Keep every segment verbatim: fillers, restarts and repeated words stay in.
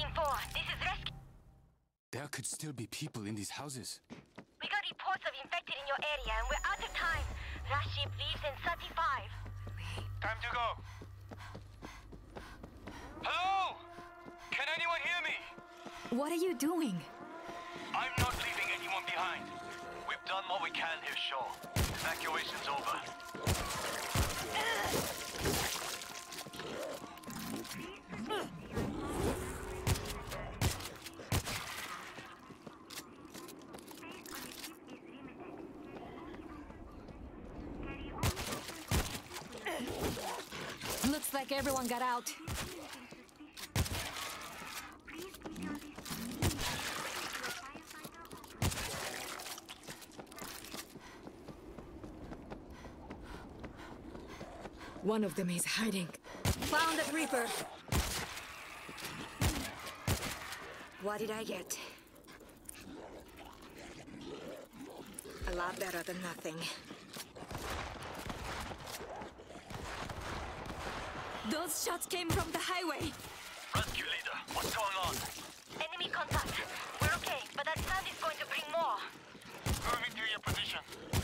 Team four, this is rescue. There could still be people in these houses. We got reports of infected in your area, and we're out of time. Last ship leaves in thirty-five. Time to go. Hello? Can anyone hear me? What are you doing? I'm not leaving anyone behind. We've done what we can here, Shaw. Evacuation's over. Looks like everyone got out. One of them is hiding. Found the Reaper. What did I get? A lot better than nothing. Those shots came from the highway. Rescue leader, what's going on? Enemy contact. We're okay, but that sound is going to bring more. Moving to your position.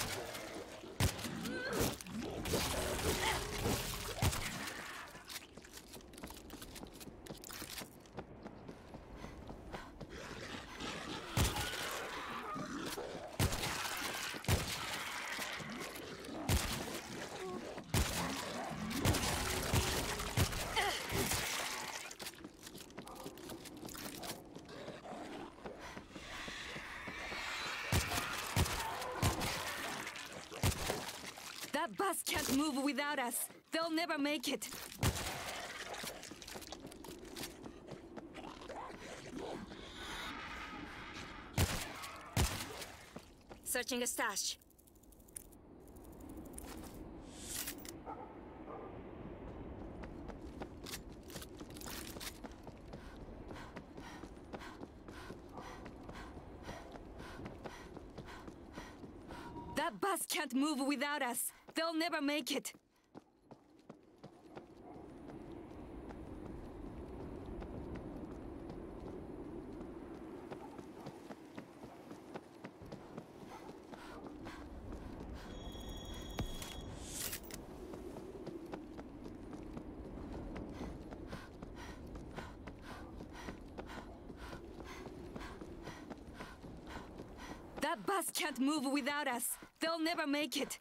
That bus can't move without us. They'll never make it. Searching a stash. That bus can't move without us. They'll never make it. That bus can't move without us. They'll never make it.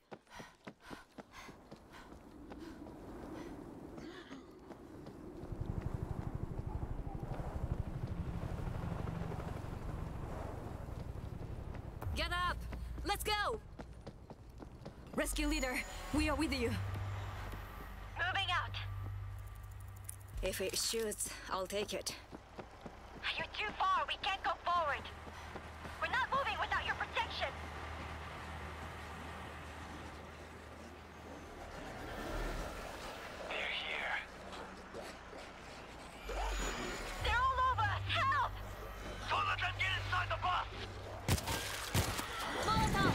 Get up! Let's go! Rescue leader, we are with you. Moving out. If it shoots, I'll take it. You're too far. We can't go forward. We're not moving without your protection. They're here. They're all over us. Help! Don't let them get inside the bus! Molotov!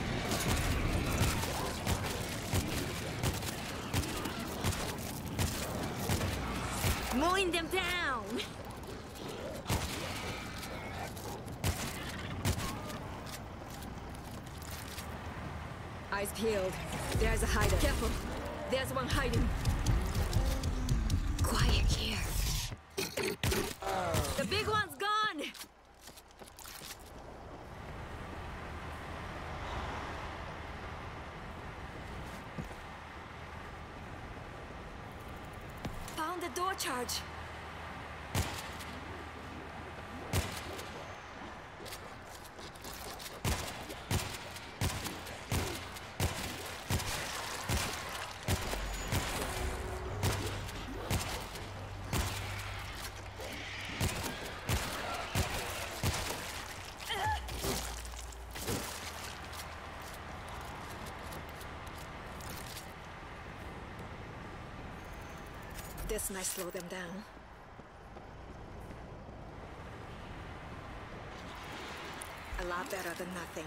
Mowing them down! Eyes peeled. There's a hider. Careful. There's one hiding. Quiet here. The big one's gone! Found the door charge. This might slow them down. A lot better than nothing.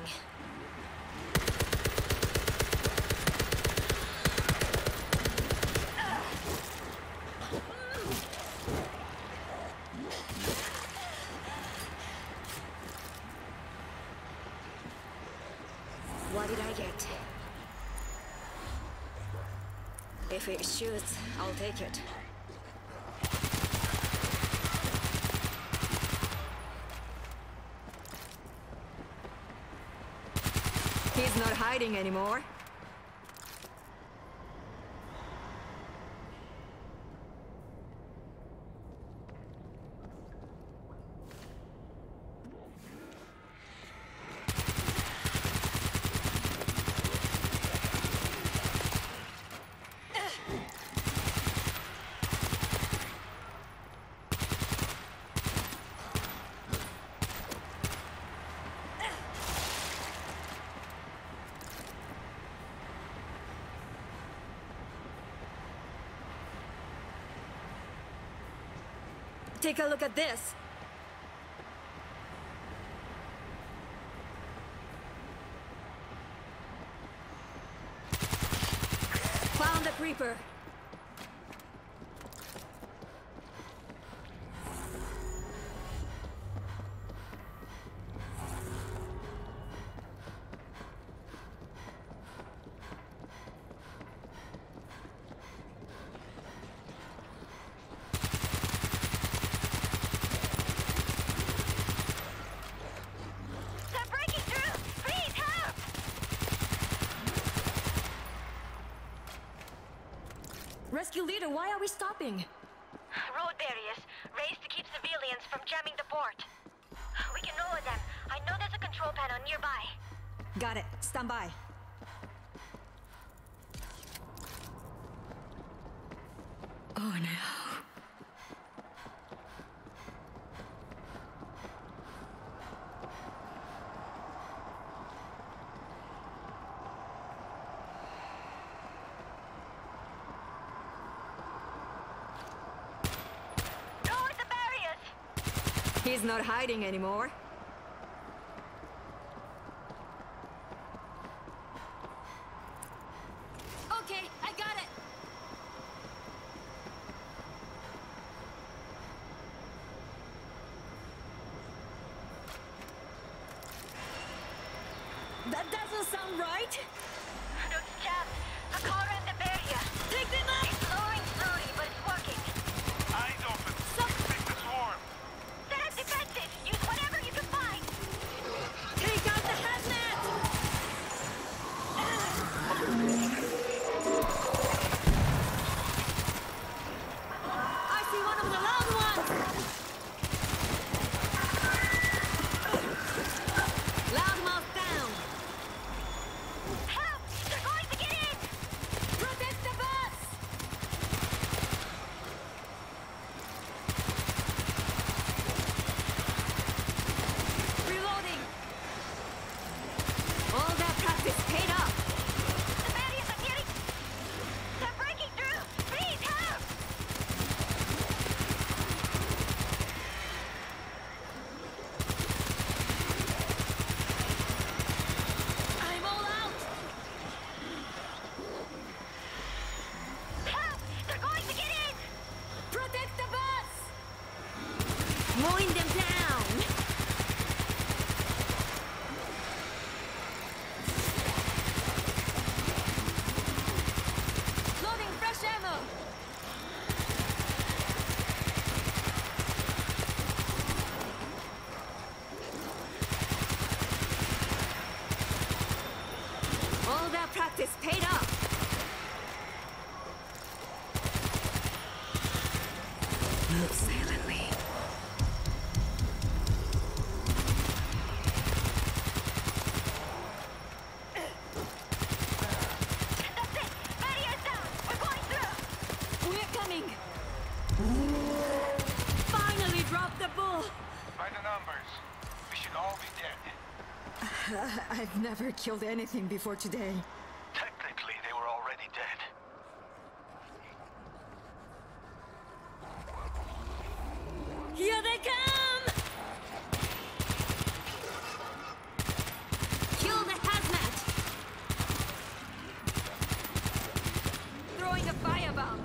What did I get? If it shoots, I'll take it. He's not hiding anymore. Take a look at this. Found the creeper. Rescue leader, why are we stopping? Road barriers, raised to keep civilians from jamming the port. We can lower them. I know there's a control panel nearby. Got it. Stand by. Oh no. He's not hiding anymore. Okay, I got it. That doesn't sound right. Those chaps, a car in the barrier. Take them out! It's lowering slowly, but it's working. Eyes open. Take the swarm. Set up defenses. Use whatever you can find. Take out the hazmat! I see one of the loud ones! Loudmouth down! Help! They're going to get in! Protect the bus! Reloading! All that practice paid off! The barriers are getting... They're breaking through! Please, help! I'm all out! Help! They're going to get in! Protect the bus! Mowing them down! Loading fresh ammo! All that practice paid off! Move silently. That's it! Barrier's down! We're going through! We're coming! Finally dropped the bull! By the numbers, we should all be dead. I've never killed anything before today. Technically, they were already dead. Here they come! Kill the hazmat! Throwing a firebomb!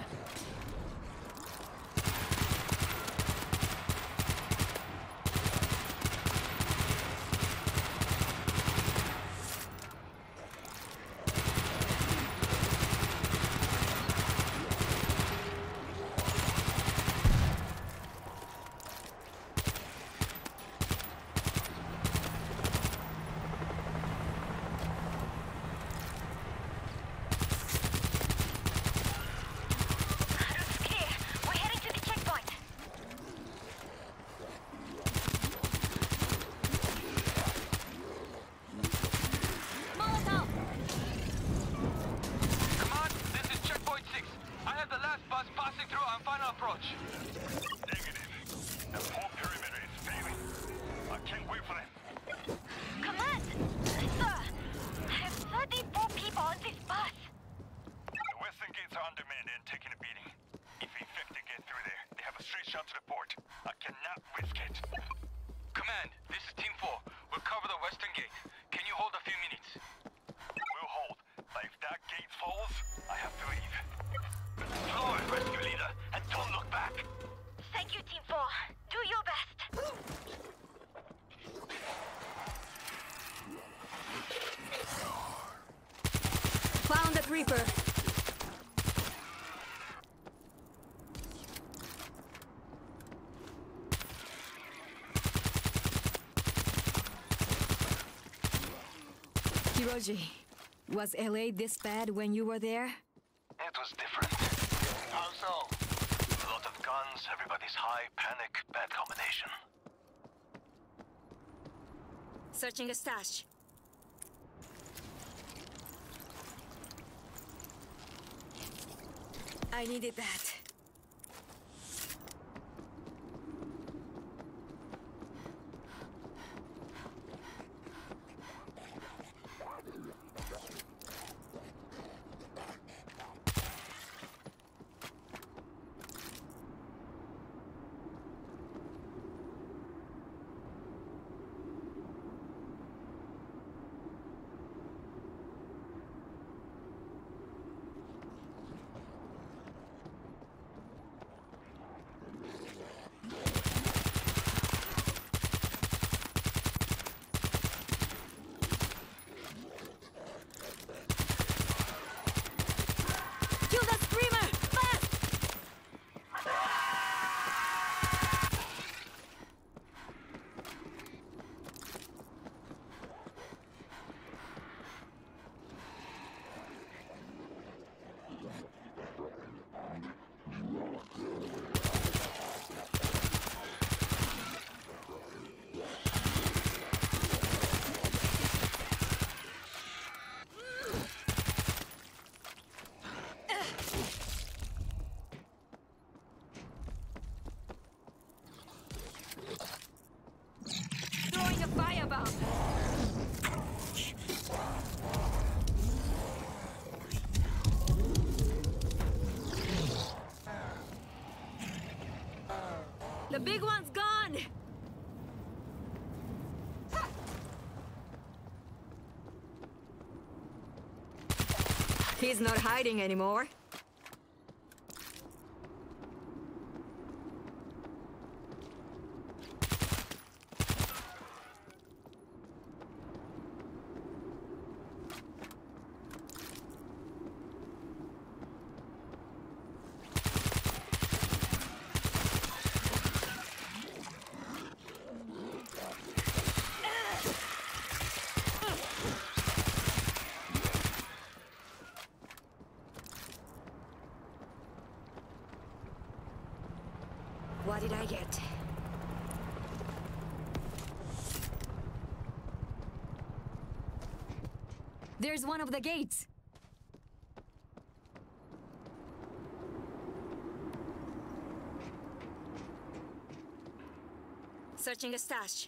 Negative. The whole perimeter is failing. I can't wait for them. Command! Sir! I have thirty-four people on this bus! The western gates are undermanned and taking a beating. If infected get through there, they have a straight shot to the port. I cannot risk it. Command, this is Team four. We'll cover the western gate. Can you hold a few minutes? We'll hold. But if that gate falls, I have to leave. Forward, rescue leader, and don't look back. Thank you, Team four. Do your best. Found that Reaper. Hiroji, was L A this bad when you were there? It was different. How so? A lot of guns, everybody's high, panic, bad combination. Searching a stash. I needed that. Kill that screamer! Fast! Throwing a firebomb! The big one's gone! He's not hiding anymore. What did I get? There's one of the gates. Searching a stash.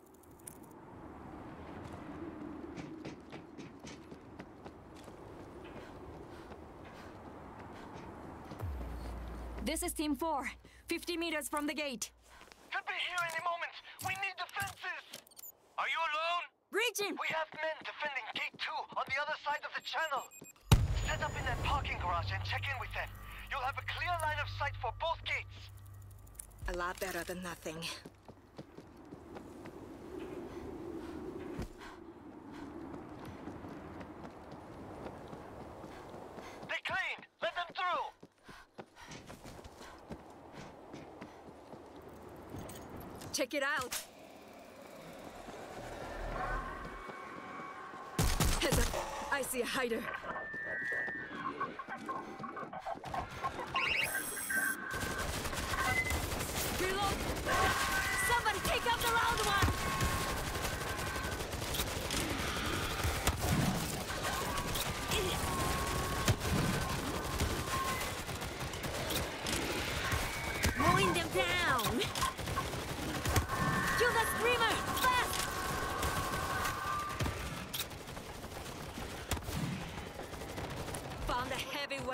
This is Team four. fifty meters from the gate. Could be here any moment. We need defenses. Are you alone? Breaching! We have men defending gate two on the other side of the channel. Set up in that parking garage and check in with them. You'll have a clear line of sight for both gates. A lot better than nothing. They cleaned. Let them through. Check it out. Heads up. I see a hider. Reload! Somebody take out the loud one!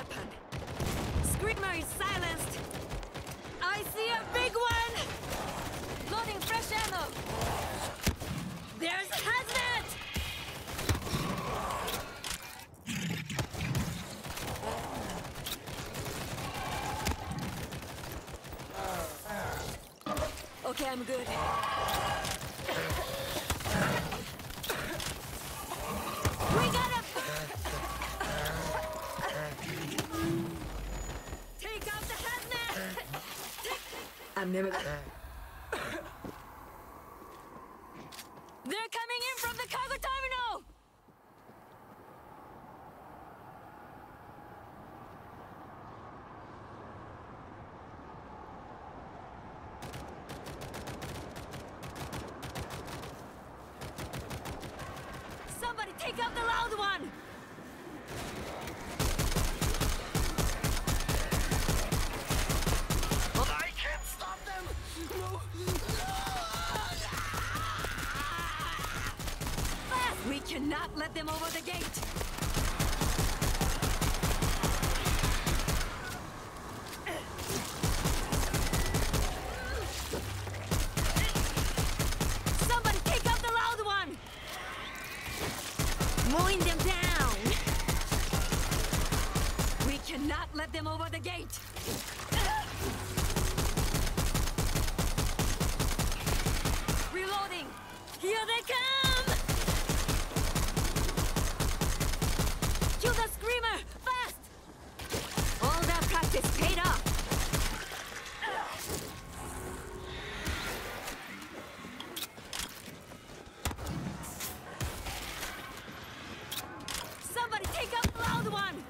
weapon. Screamer is silenced. I see a big one! Loading fresh ammo. There's hazmat! Okay, I'm good. We got him! Take out the hazmat! I'm never... They're coming in from the cargo terminal! Somebody take out the loud one! I can't stop them! Fast! We cannot let them over the gate! Somebody take out the loud one! Mowing them down! We cannot let them over the gate! Reloading! Here they come! Kill the screamer! Fast! All that practice paid off! Somebody take out the loud one!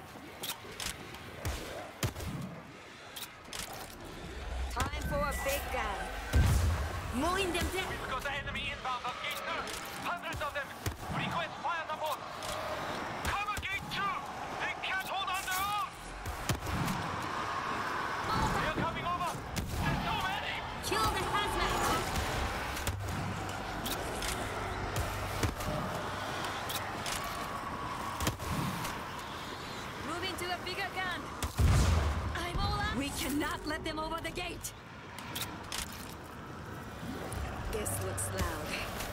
Time for a big gun. Mowing them down. We've got the enemy inbound on gate two. Hundreds of them. Request fire support. Cover gate two. They can't hold on their own. They're coming over. There's so many. Kill the hazmat! Moving to a bigger gun. I'm all out. We cannot let them over the gate. This looks loud.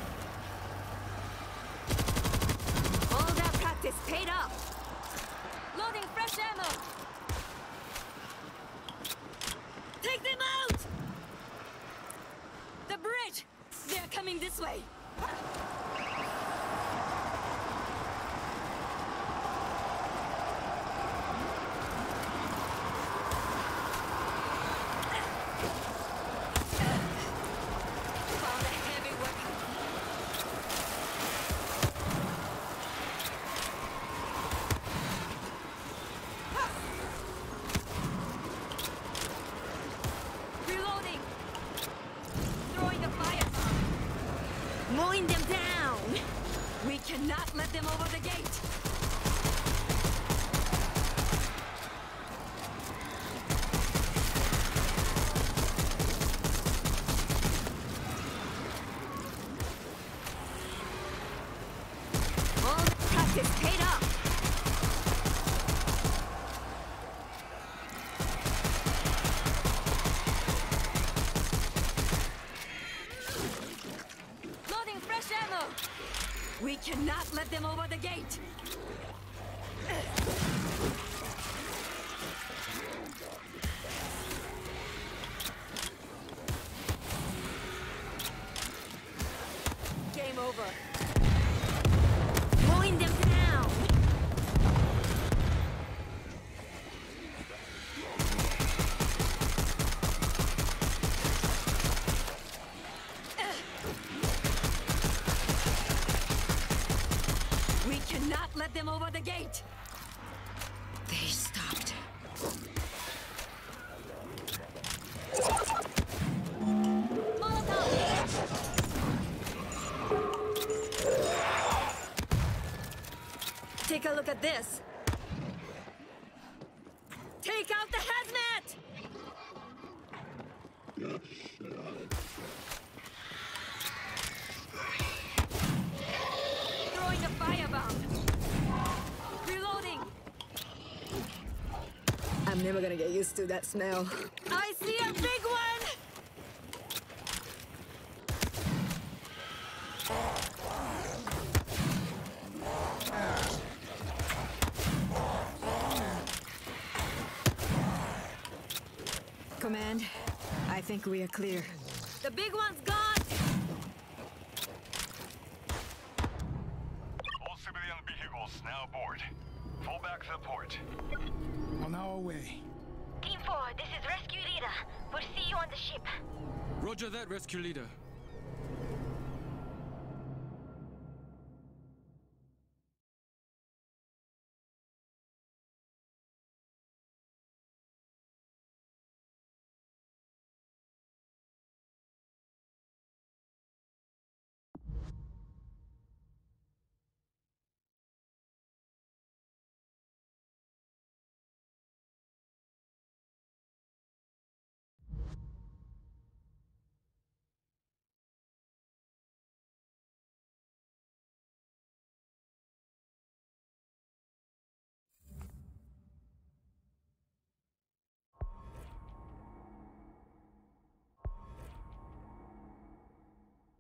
All that practice paid off. Loading fresh ammo. Take them out! The bridge! They're coming this way. Found a heavy weapon. Reloading! Throwing the fire bomb! Mowing them down! We cannot let them over the gate! All the practice paid off! Loading fresh ammo! We cannot let them over the gate! Game over. Mowing them down! We cannot let them over the gate! They stopped. Molotov! Take a look at this. Take out the hazmat! Throwing the fire bomb. Reloading. Never gonna get used to that smell. I see a big one! Command, I think we are clear. The big one's gone! All civilian vehicles now aboard. Fall back to the port. On our way. Team four, this is Rescue Leader. We'll see you on the ship. Roger that, rescue leader.